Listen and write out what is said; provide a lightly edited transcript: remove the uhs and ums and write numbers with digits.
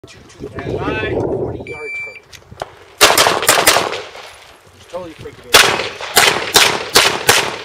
225, 40 yards from him. He's totally freaking out.